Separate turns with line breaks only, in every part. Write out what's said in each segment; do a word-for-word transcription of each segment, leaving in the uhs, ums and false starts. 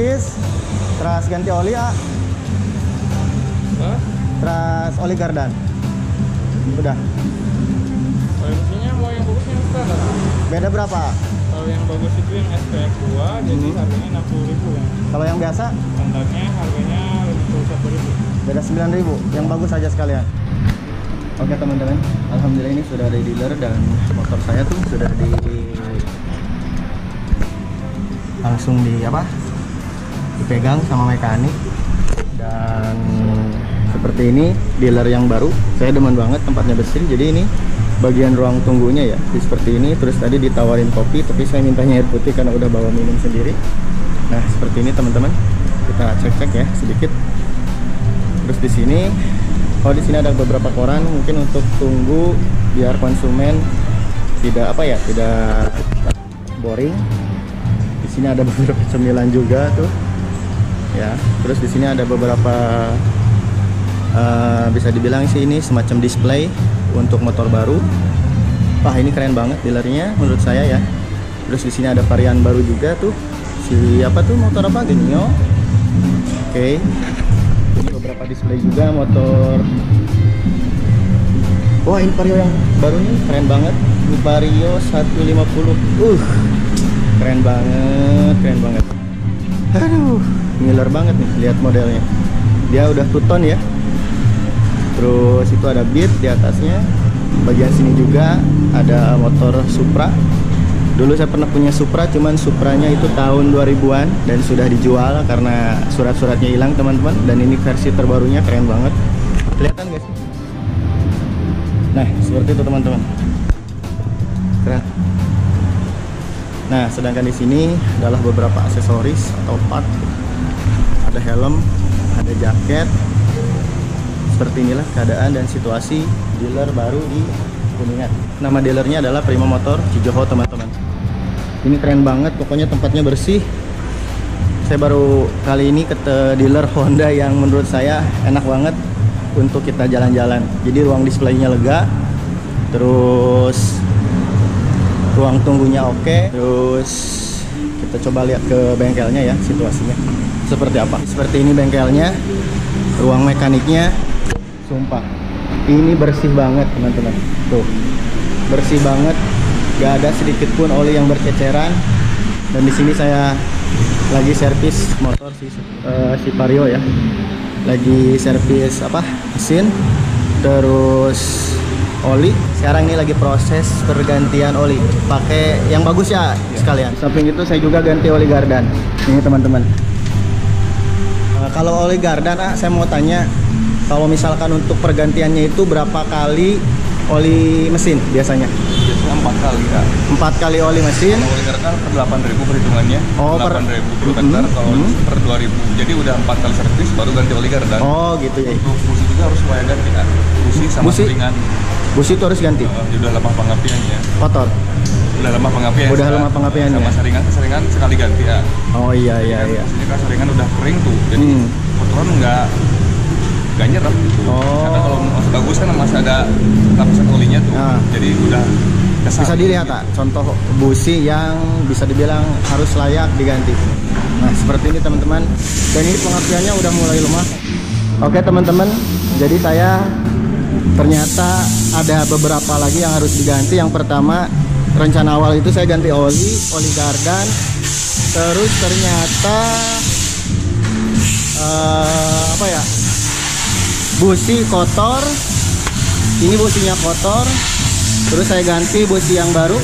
servis, terus ganti oli ya.
Hah?
Terus oli gardan. Udah.
Oli mesinnya mau yang bagus yang standar.
Beda berapa?
Kalau yang bagus itu yang S P X dua, hmm. jadi harganya enam puluh ribu ya.
Kalau yang biasa?
Standarnya harganya lima puluh satu ribu.
Beda sembilan ribu. Yang bagus aja sekalian. Oke teman-teman, alhamdulillah ini sudah ada dealer dan motor saya tuh sudah di langsung di apa? Dipegang sama mekanik. Dan seperti ini dealer yang baru. Saya demen banget tempatnya bersih. Jadi ini bagian ruang tunggunya ya, seperti ini. Terus tadi ditawarin kopi, tapi saya mintanya air putih karena udah bawa minum sendiri. Nah seperti ini teman-teman. Kita cek-cek ya sedikit. Terus di sini, oh di sini ada beberapa koran mungkin untuk tunggu biar konsumen tidak apa ya, tidak boring. Di sini ada beberapa cemilan juga tuh, ya. Terus di sini ada beberapa uh, bisa dibilang sih ini semacam display untuk motor baru. Wah ini keren banget dealernya menurut saya ya. Terus di sini ada varian baru juga tuh. Siapa tuh motor apa? Genio. Oke. Okay. Beberapa display juga motor. Wah ini Vario yang baru nih keren banget. Ini Vario seratus lima puluh. Uh, keren banget, keren banget. Aduh, ngiler banget nih lihat modelnya. Dia udah two tone ya. Terus itu ada beat di atasnya. Bagian sini juga ada motor Supra. Dulu saya pernah punya Supra, cuman Supranya itu tahun dua ribuan dan sudah dijual karena surat-suratnya hilang teman-teman. Dan ini versi terbarunya keren banget. Kelihatan guys? Nah seperti itu teman-teman. Keren. Nah sedangkan di sini adalah beberapa aksesoris atau part. Ada helm, ada jaket. Seperti inilah keadaan dan situasi dealer baru di Kuningan. Nama dealernya adalah Prima Motor Cijoho teman-teman. Ini keren banget, pokoknya tempatnya bersih. Saya baru kali ini ke dealer Honda yang menurut saya enak banget untuk kita jalan-jalan. Jadi ruang displaynya lega, terus ruang tunggunya oke. Terus kita coba lihat ke bengkelnya ya situasinya seperti apa. Seperti ini bengkelnya, ruang mekaniknya, sumpah ini bersih banget teman-teman. Tuh bersih banget. Gak ada sedikit pun oli yang berceceran. Dan di sini saya lagi servis motor si uh, si Vario ya. Lagi servis apa? Mesin. Terus oli. Sekarang ini lagi proses pergantian oli. Pakai yang bagus ya sekalian. Samping itu saya juga ganti oli gardan. Ini teman-teman. Uh, kalau oli gardan, ah, saya mau tanya, kalau misalkan untuk pergantiannya itu berapa kali oli mesin biasanya?
Biasanya empat kali ya.
Empat kali oli mesin.
Kalau oli gardan per delapan ribu perhitungannya.
Oh,
delapan ribu kilometer. Mm -hmm. Kalau mm -hmm. per dua ribu. Jadi udah empat kali servis baru ganti oli gardan.
Oh gitu ya.
Untuk busi juga harus mulai ganti kan. Busi sama
busi,
selingan.
Busi itu harus ganti.
Uh, udah lemah pengapiannya.
Kotor.
Udah lemah pengapian.
Udah lemah pengapiannya.
Sama seringan, seringan sekali ganti ya.
Oh iya iya iya.
Ini kan seringan udah kering tuh. Jadi
hmm.
kotoran enggak gak nyerap gitu.
Oh.
Karena kalau masih bagus kan masih ada lapisan olinya tuh. Nah. Jadi udah kesan.
Bisa dilihat tak contoh busi yang bisa dibilang harus layak diganti. Nah seperti ini teman-teman. Dan ini pengapiannya udah mulai lemah. Oke teman-teman, jadi saya ternyata ada beberapa lagi yang harus diganti. Yang pertama, rencana awal itu saya ganti oli, oli gardan. Terus ternyata uh, apa ya? Busi kotor. Ini businya kotor. Terus saya ganti busi yang baru.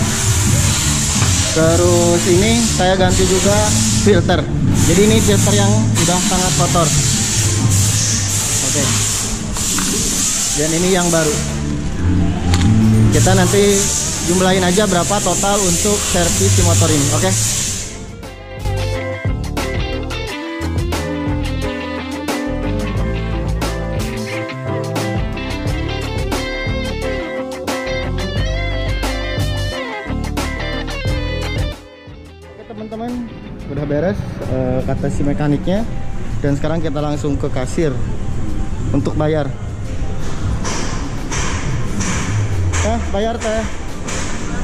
Terus ini saya ganti juga filter. Jadi ini filter yang udah sangat kotor. Oke. Dan ini yang baru. Kita nanti jumlahin aja berapa total untuk servis si motor ini. Oke. Teman-teman udah beres uh, kata si mekaniknya, dan sekarang kita langsung ke kasir untuk bayar. Eh bayar teh.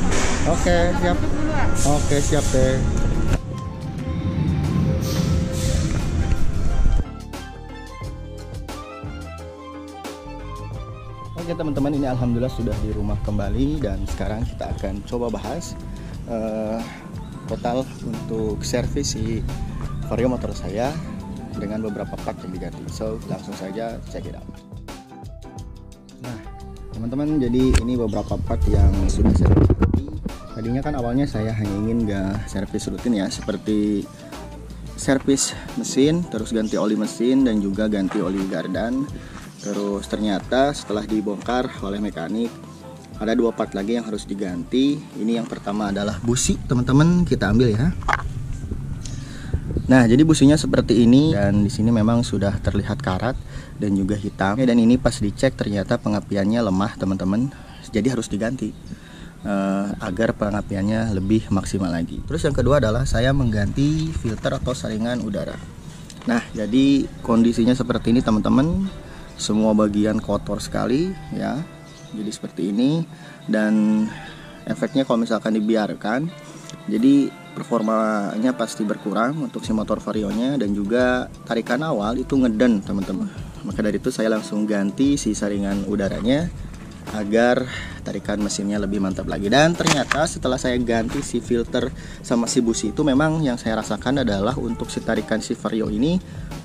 Oke siap. Oke siap teh. Oke teman-teman, ini alhamdulillah sudah di rumah kembali dan sekarang kita akan coba bahas uh, total untuk servis si vario motor saya dengan beberapa part yang diganti. So langsung saja check it out. Nah teman-teman, jadi ini beberapa part yang sudah saya ganti. Tadinya kan awalnya saya hanya ingin gak servis rutin ya, seperti servis mesin, terus ganti oli mesin dan juga ganti oli gardan. Terus ternyata setelah dibongkar oleh mekanik ada dua part lagi yang harus diganti. Ini yang pertama adalah busi, teman-teman, kita ambil ya. Nah, jadi businya seperti ini dan di sini memang sudah terlihat karat dan juga hitam. Dan ini pas dicek ternyata pengapiannya lemah, teman-teman. Jadi harus diganti uh, agar pengapiannya lebih maksimal lagi. Terus yang kedua adalah saya mengganti filter atau saringan udara. Nah, jadi kondisinya seperti ini, teman-teman. Semua bagian kotor sekali ya, jadi seperti ini. Dan efeknya kalau misalkan dibiarkan, jadi performanya pasti berkurang untuk si motor varionya, dan juga tarikan awal itu ngeden, teman-teman. Maka dari itu saya langsung ganti si saringan udaranya agar tarikan mesinnya lebih mantap lagi. Dan ternyata setelah saya ganti si filter sama si busi itu, memang yang saya rasakan adalah untuk si tarikan si vario ini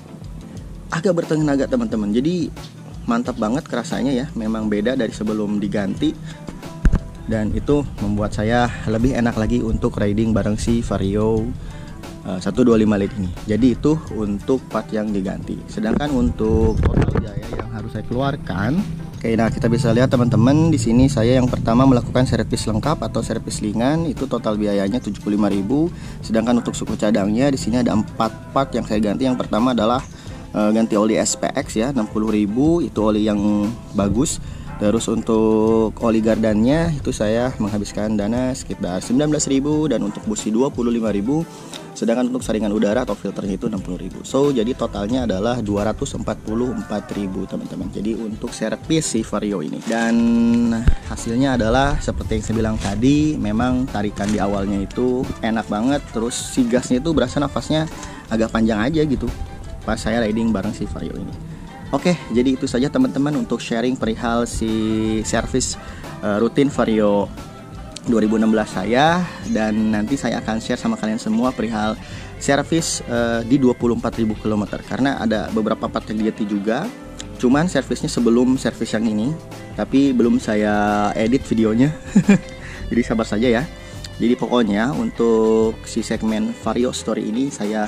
agak bertenaga, teman-teman. Jadi mantap banget kerasanya ya, memang beda dari sebelum diganti. Dan itu membuat saya lebih enak lagi untuk riding bareng si vario uh, seratus dua puluh lima lead ini. Jadi itu untuk part yang diganti. Sedangkan untuk total biaya yang harus saya keluarkan, oke, nah kita bisa lihat teman-teman di sini saya yang pertama melakukan servis lengkap atau servis ringan itu total biayanya tujuh puluh lima ribu. Sedangkan untuk suku cadangnya di sini ada empat part yang saya ganti. Yang pertama adalah ganti oli S P X ya, enam puluh ribu, itu oli yang bagus. Terus untuk oli gardannya itu saya menghabiskan dana sekitar sembilan belas ribu, dan untuk busi dua puluh lima ribu. Sedangkan untuk saringan udara atau filternya itu enam puluh ribu. So jadi totalnya adalah dua ratus empat puluh empat ribu, teman-teman. Jadi untuk servis si vario ini, dan hasilnya adalah seperti yang saya bilang tadi, memang tarikan di awalnya itu enak banget. Terus si gasnya itu berasa nafasnya agak panjang aja gitu pas saya riding bareng si vario ini. Oke, jadi itu saja teman-teman untuk sharing perihal si servis uh, rutin vario dua ribu enam belas saya. Dan nanti saya akan share sama kalian semua perihal servis uh, di dua puluh empat ribu kilometer, karena ada beberapa part yang diganti juga. Cuman servisnya sebelum servis yang ini, tapi belum saya edit videonya. Jadi sabar saja ya. Jadi pokoknya untuk si segmen vario story ini saya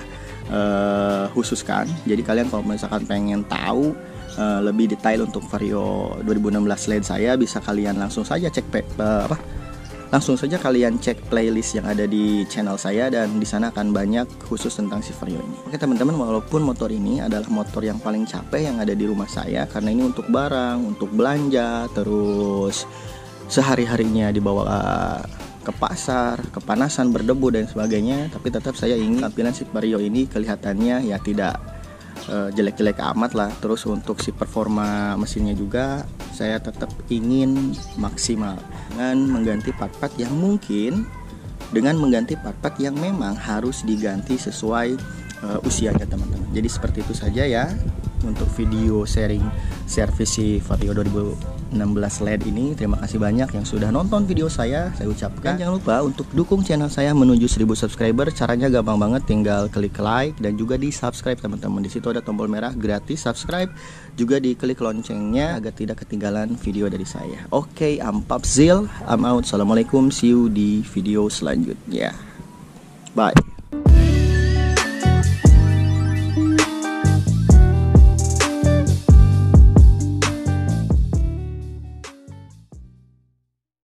Uh, khususkan. Jadi kalian kalau misalkan pengen tahu uh, lebih detail untuk vario dua ribu enam belas lead saya, bisa kalian langsung saja cek uh, apa langsung saja kalian cek playlist yang ada di channel saya, dan di sana akan banyak khusus tentang si vario ini. Oke teman-teman, walaupun motor ini adalah motor yang paling capek yang ada di rumah saya, karena ini untuk barang, untuk belanja, terus sehari-harinya dibawa uh, ke pasar, kepanasan, berdebu dan sebagainya, tapi tetap saya ingin tampilan si vario ini kelihatannya ya tidak uh, jelek-jelek amat lah. Terus untuk si performa mesinnya juga saya tetap ingin maksimal dengan mengganti part-part yang mungkin dengan mengganti part-part yang memang harus diganti sesuai uh, usianya, teman-teman. Jadi seperti itu saja ya untuk video sharing servis si vario dua ribu enam belas lead ini. Terima kasih banyak yang sudah nonton video saya, saya ucapkan. Dan jangan lupa untuk dukung channel saya menuju seribu subscriber. Caranya gampang banget, tinggal klik like dan juga di subscribe, teman-teman. Di situ ada tombol merah gratis subscribe, juga diklik loncengnya agar tidak ketinggalan video dari saya. Oke, okay, I'm Papzil, I'm out. Assalamualaikum, see you di video selanjutnya. Bye.